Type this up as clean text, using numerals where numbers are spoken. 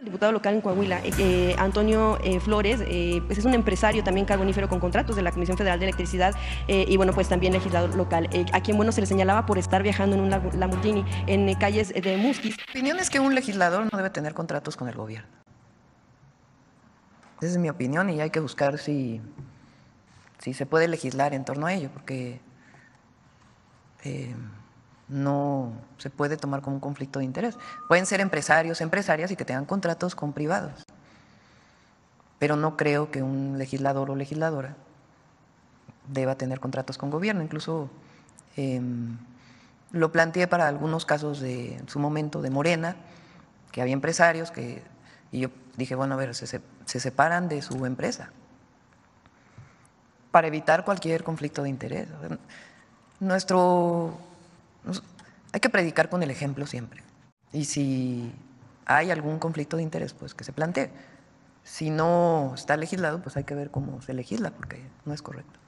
El diputado local en Coahuila, Antonio Flores, pues es un empresario también carbonífero con contratos de la Comisión Federal de Electricidad y bueno, pues también legislador local, a quien bueno se le señalaba por estar viajando en un Lamborghini en calles de Musquis. Mi opinión es que un legislador no debe tener contratos con el gobierno. Esa es mi opinión y hay que buscar si se puede legislar en torno a ello, porque no se puede tomar como un conflicto de interés. Pueden ser empresarios, empresarias y que tengan contratos con privados, pero no creo que un legislador o legisladora deba tener contratos con gobierno. Incluso lo planteé para algunos casos de en su momento de Morena, que había empresarios y yo dije, bueno, a ver, se separan de su empresa para evitar cualquier conflicto de interés. Hay que predicar con el ejemplo siempre. Y si hay algún conflicto de interés, pues que se plantee. Si no está legislado, pues hay que ver cómo se legisla, porque no es correcto.